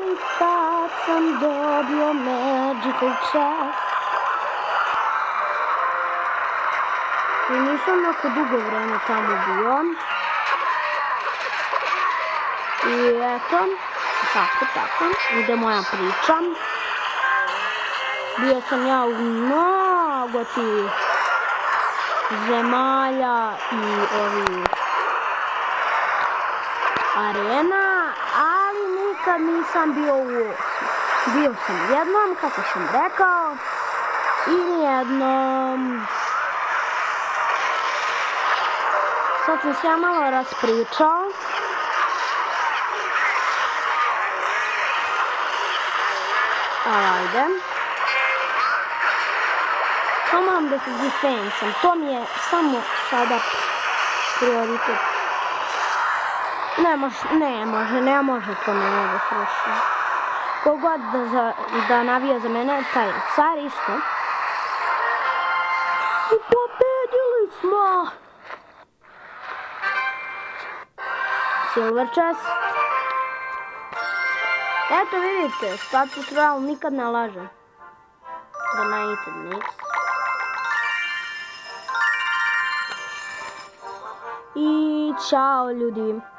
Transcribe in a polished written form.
Ali kad sam dobio Magical Chest, i nisam neko dugo vreme tamo bio. I eto, tako, ide moja priča. Bio sam ja u mnogo tih zemalja i ovih arena, ali nikad nisam bio u 8. Bio sam jednom, kako sam rekao, i nijednom. Sad sam se ja malo raspričao. Ajde. Samo moram da se defensam, to mi je samo sada prioritet. Ne može to mene da sruši. Kogod da navija za mene, taj je car isto. I pobedili smo! Silver chest. Eto vidite, status real nikad ne laže. Donated mix. I čao ljudi.